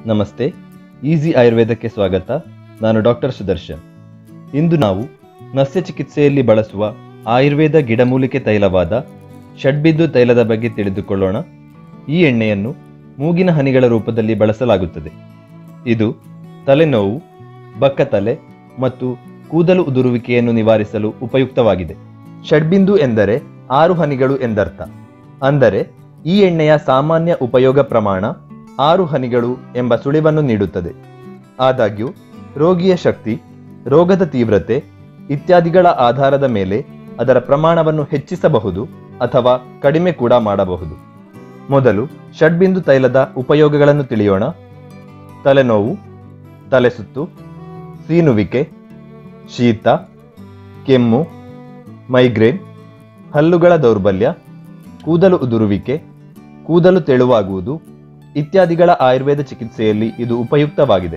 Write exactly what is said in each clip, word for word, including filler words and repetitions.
ನಮಸ್ತೆ, ಈಸಿ ಆಯುರ್ವೇದಕ್ಕೆ ಸ್ವಾಗತ. ನಾನು ಡಾಕ್ಟರ್ ಸುದರ್ಶನ್. ಇಂದು ನಾವು ನಸ್ಯ ಚಿಕಿತ್ಸೆಯಲ್ಲಿ ಬಳಸುವ ಆಯುರ್ವೇದ ಗಿಡಮೂಲಿಕೆ ತೈಲವಾದ ಷಡ್ಬಿಂದು ತೈಲದ ಬಗ್ಗೆ ತಿಳಿದುಕೊಳ್ಳೋಣ. ಈ ಎಣ್ಣೆಯನ್ನು ಮೂಗಿನ ಹನಿಗಳ ರೂಪದಲ್ಲಿ ಬಳಸಲಾಗುತ್ತದೆ. ಇದು ತಲೆನೋವು, ಬಕ್ಕತಲೆ ಮತ್ತು ಕೂದಲು ಉದುರುವಿಕೆಯನ್ನು ನಿವಾರಿಸಲು ಉಪಯುಕ್ತವಾಗಿದೆ. ಷಡ್ಬಿಂದು ಎಂದರೆ ಆರು ಹನಿಗಳು ಎಂದರ್ಥ. ಅಂದರೆ ಈ ಎಣ್ಣೆಯ ಸಾಮಾನ್ಯ ಉಪಯೋಗ ಪ್ರಮಾಣ ಆರು ಹನಿಗಳು ಎಂಬ ಸುಳಿವನ್ನು ನೀಡುತ್ತದೆ. ಆದಾಗ್ಯೂ ರೋಗಿಯ ಶಕ್ತಿ, ರೋಗದ ತೀವ್ರತೆ ಇತ್ಯಾದಿಗಳ ಆಧಾರದ ಮೇಲೆ ಅದರ ಪ್ರಮಾಣವನ್ನು ಹೆಚ್ಚಿಸಬಹುದು ಅಥವಾ ಕಡಿಮೆ ಕೂಡ ಮಾಡಬಹುದು. ಮೊದಲು ಷಡ್ಬಿಂದು ತೈಲದ ಉಪಯೋಗಗಳನ್ನು ತಿಳಿಯೋಣ. ತಲೆನೋವು, ತಲೆಸುತ್ತು, ಸೀನುವಿಕೆ, ಶೀತ, ಕೆಮ್ಮು, ಮೈಗ್ರೇನ್, ಹಲ್ಲುಗಳ ದೌರ್ಬಲ್ಯ, ಕೂದಲು ಉದುರುವಿಕೆ, ಕೂದಲು ತೆಳುವಾಗುವುದು ಇತ್ಯಾದಿಗಳ ಆಯುರ್ವೇದ ಚಿಕಿತ್ಸೆಯಲ್ಲಿ ಇದು ಉಪಯುಕ್ತವಾಗಿದೆ.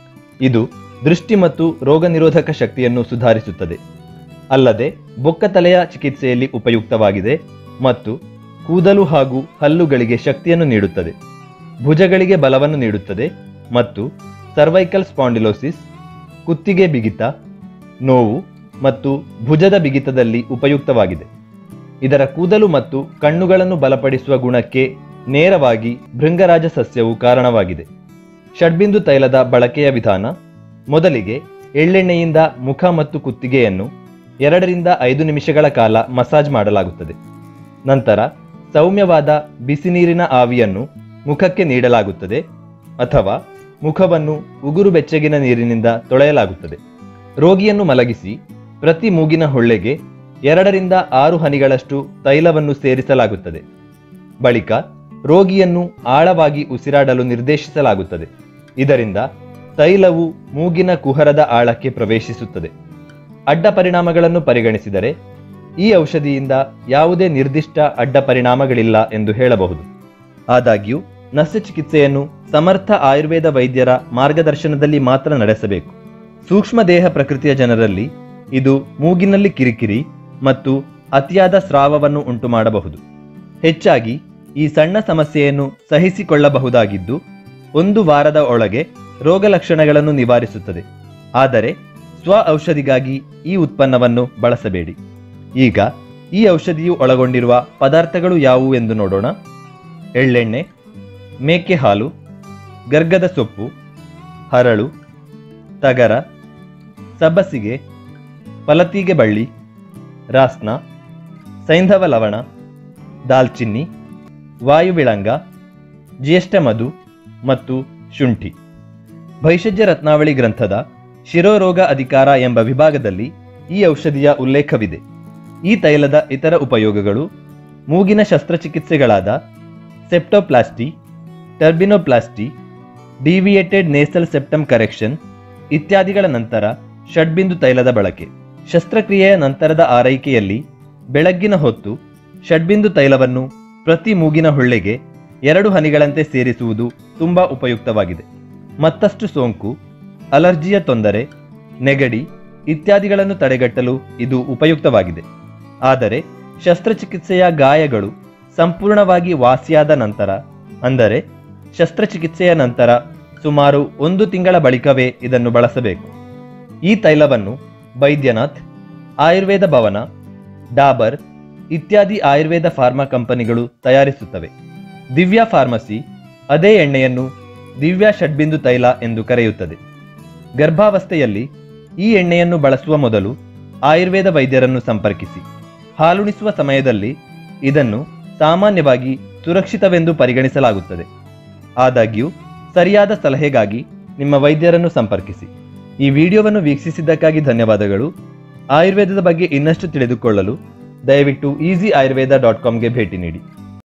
ಇದು ದೃಷ್ಟಿ ಮತ್ತು ರೋಗ ನಿರೋಧಕ ಶಕ್ತಿಯನ್ನು ಸುಧಾರಿಸುತ್ತದೆ. ಅಲ್ಲದೆ ಬೊಕ್ಕತಲೆಯ ಚಿಕಿತ್ಸೆಯಲ್ಲಿ ಉಪಯುಕ್ತವಾಗಿದೆ ಮತ್ತು ಕೂದಲು ಹಾಗೂ ಹಲ್ಲುಗಳಿಗೆ ಶಕ್ತಿಯನ್ನು ನೀಡುತ್ತದೆ, ಭುಜಗಳಿಗೆ ಬಲವನ್ನು ನೀಡುತ್ತದೆ ಮತ್ತು ಸರ್ವೈಕಲ್ ಸ್ಪಾಂಡಿಲೋಸಿಸ್, ಕುತ್ತಿಗೆ ಬಿಗಿತ, ನೋವು ಮತ್ತು ಭುಜದ ಬಿಗಿತದಲ್ಲಿ ಉಪಯುಕ್ತವಾಗಿದೆ. ಇದರ ಕೂದಲು ಮತ್ತು ಕಣ್ಣುಗಳನ್ನು ಬಲಪಡಿಸುವ ಗುಣಕ್ಕೆ ನೇರವಾಗಿ ಭೃಂಗರಾಜ ಸಸ್ಯವು ಕಾರಣವಾಗಿದೆ. ಷಡ್ಬಿಂದು ತೈಲದ ಬಳಕೆಯ ವಿಧಾನ: ಮೊದಲಿಗೆ ಎಳ್ಳೆಣ್ಣೆಯಿಂದ ಮುಖ ಮತ್ತು ಕುತ್ತಿಗೆಯನ್ನು ಎರಡರಿಂದ ಐದು ನಿಮಿಷಗಳ ಕಾಲ ಮಸಾಜ್ ಮಾಡಲಾಗುತ್ತದೆ. ನಂತರ ಸೌಮ್ಯವಾದ ಬಿಸಿ ನೀರಿನ ಆವಿಯನ್ನು ಮುಖಕ್ಕೆ ನೀಡಲಾಗುತ್ತದೆ ಅಥವಾ ಮುಖವನ್ನು ಉಗುರು ಬೆಚ್ಚಗಿನ ನೀರಿನಿಂದ ತೊಳೆಯಲಾಗುತ್ತದೆ. ರೋಗಿಯನ್ನು ಮಲಗಿಸಿ ಪ್ರತಿ ಮೂಗಿನ ಹೊಳ್ಳೆಗೆ ಎರಡರಿಂದ ಆರು ಹನಿಗಳಷ್ಟು ತೈಲವನ್ನು ಸೇರಿಸಲಾಗುತ್ತದೆ. ಬಳಿಕ ರೋಗಿಯನ್ನು ಆಳವಾಗಿ ಉಸಿರಾಡಲು ನಿರ್ದೇಶಿಸಲಾಗುತ್ತದೆ. ಇದರಿಂದ ತೈಲವು ಮೂಗಿನ ಕುಹರದ ಆಳಕ್ಕೆ ಪ್ರವೇಶಿಸುತ್ತದೆ. ಅಡ್ಡ ಪರಿಣಾಮಗಳನ್ನು ಪರಿಗಣಿಸಿದರೆ ಈ ಔಷಧಿಯಿಂದ ಯಾವುದೇ ನಿರ್ದಿಷ್ಟ ಅಡ್ಡ ಪರಿಣಾಮಗಳಿಲ್ಲ ಎಂದು ಹೇಳಬಹುದು. ಆದಾಗ್ಯೂ ನಸ್ಯ ಚಿಕಿತ್ಸೆಯನ್ನು ಸಮರ್ಥ ಆಯುರ್ವೇದ ವೈದ್ಯರ ಮಾರ್ಗದರ್ಶನದಲ್ಲಿ ಮಾತ್ರ ನಡೆಸಬೇಕು. ಸೂಕ್ಷ್ಮ ದೇಹ ಪ್ರಕೃತಿಯ ಜನರಲ್ಲಿ ಇದು ಮೂಗಿನಲ್ಲಿ ಕಿರಿಕಿರಿ ಮತ್ತು ಅತಿಯಾದ ಸ್ರಾವವನ್ನು ಉಂಟು ಮಾಡಬಹುದು. ಹೆಚ್ಚಾಗಿ ಈ ಸಣ್ಣ ಸಮಸ್ಯೆಯನ್ನು ಸಹಿಸಿಕೊಳ್ಳಬಹುದಾಗಿದ್ದು ಒಂದು ವಾರದ ಒಳಗೆ ರೋಗ ಲಕ್ಷಣಗಳನ್ನು ನಿವಾರಿಸುತ್ತದೆ. ಆದರೆ ಸ್ವ ಔಷಧಿಗಾಗಿ ಈ ಉತ್ಪನ್ನವನ್ನು ಬಳಸಬೇಡಿ. ಈಗ ಈ ಔಷಧಿಯು ಒಳಗೊಂಡಿರುವ ಪದಾರ್ಥಗಳು ಯಾವುವು ಎಂದು ನೋಡೋಣ. ಎಳ್ಳೆಣ್ಣೆ, ಮೇಕೆ ಹಾಲು, ಗರ್ಗದ ಸೊಪ್ಪು, ಹರಳು, ತಗರ, ಸಬ್ಬಸಿಗೆ, ಫಲತಿಗೆ ಬಳ್ಳಿ, ರಾಸ್ನ, ಸೈಂಧವ ಲವಣ, ದಾಲ್ಚಿನ್ನಿ, ವಾಯುವಿಳಂಗ, ಜ್ಯೇಷ್ಠ ಮಧು ಮತ್ತು ಶುಂಠಿ. ಭೈಷಜ್ಯ ರತ್ನಾವಳಿ ಗ್ರಂಥದ ಶಿರೋರೋಗ ಅಧಿಕಾರ ಎಂಬ ವಿಭಾಗದಲ್ಲಿ ಈ ಔಷಧಿಯ ಉಲ್ಲೇಖವಿದೆ. ಈ ತೈಲದ ಇತರ ಉಪಯೋಗಗಳು ಮೂಗಿನ ಶಸ್ತ್ರಚಿಕಿತ್ಸೆಗಳಾದ septoplasty, turbinoplasty, deviated nasal septum correction ಇತ್ಯಾದಿಗಳ ನಂತರ ಷಡ್ಬಿಂದು ತೈಲದ ಬಳಕೆ. ಶಸ್ತ್ರಕ್ರಿಯೆಯ ನಂತರದ ಆರೈಕೆಯಲ್ಲಿ ಬೆಳಗ್ಗಿನ ಹೊತ್ತು ಷಡ್ಬಿಂದು ತೈಲವನ್ನು ಪ್ರತಿ ಮೂಗಿನ ಹೊಳ್ಳೆಗೆ ಎರಡು ಹನಿಗಳಂತೆ ಸೇರಿಸುವುದು ತುಂಬಾ ಉಪಯುಕ್ತವಾಗಿದೆ. ಮತ್ತಷ್ಟು ಸೋಂಕು, ಅಲರ್ಜಿಯ ತೊಂದರೆ, ನೆಗಡಿ ಇತ್ಯಾದಿಗಳನ್ನು ತಡೆಗಟ್ಟಲು ಇದು ಉಪಯುಕ್ತವಾಗಿದೆ. ಆದರೆ ಶಸ್ತ್ರಚಿಕಿತ್ಸೆಯ ಗಾಯಗಳು ಸಂಪೂರ್ಣವಾಗಿ ವಾಸಿಯಾದ ನಂತರ, ಅಂದರೆ ಶಸ್ತ್ರಚಿಕಿತ್ಸೆಯ ನಂತರ ಸುಮಾರು ಒಂದು ತಿಂಗಳ ಬಳಿಕವೇ ಇದನ್ನು ಬಳಸಬೇಕು. ಈ ತೈಲವನ್ನು ಬೈದ್ಯನಾಥ್, ಆಯುರ್ವೇದ ಭವನ, ಡಾಬರ್ ಇತ್ಯಾದಿ ಆಯುರ್ವೇದ ಫಾರ್ಮಾ ಕಂಪನಿಗಳು ತಯಾರಿಸುತ್ತವೆ. ದಿವ್ಯಾ ಫಾರ್ಮಸಿ ಅದೇ ಎಣ್ಣೆಯನ್ನು ದಿವ್ಯಾ ಷಡ್ಬಿಂದು ತೈಲ ಎಂದು ಕರೆಯುತ್ತದೆ. ಗರ್ಭಾವಸ್ಥೆಯಲ್ಲಿ ಈ ಎಣ್ಣೆಯನ್ನು ಬಳಸುವ ಮೊದಲು ಆಯುರ್ವೇದ ವೈದ್ಯರನ್ನು ಸಂಪರ್ಕಿಸಿ. ಹಾಲುಣಿಸುವ ಸಮಯದಲ್ಲಿ ಇದನ್ನು ಸಾಮಾನ್ಯವಾಗಿ ಸುರಕ್ಷಿತವೆಂದು ಪರಿಗಣಿಸಲಾಗುತ್ತದೆ. ಆದಾಗ್ಯೂ ಸರಿಯಾದ ಸಲಹೆಗಾಗಿ ನಿಮ್ಮ ವೈದ್ಯರನ್ನು ಸಂಪರ್ಕಿಸಿ. ಈ ವಿಡಿಯೋವನ್ನು ವೀಕ್ಷಿಸಿದ್ದಕ್ಕಾಗಿ ಧನ್ಯವಾದಗಳು. ಆಯುರ್ವೇದದ ಬಗ್ಗೆ ಇನ್ನಷ್ಟು ತಿಳಿದುಕೊಳ್ಳಲು ದಯವಿಟ್ಟು ಈಸಿ ಆಯುರ್ವೇದ ಡಾಟ್ ಕಾಮ್ಗೆ ಭೇಟಿ ನೀಡಿ.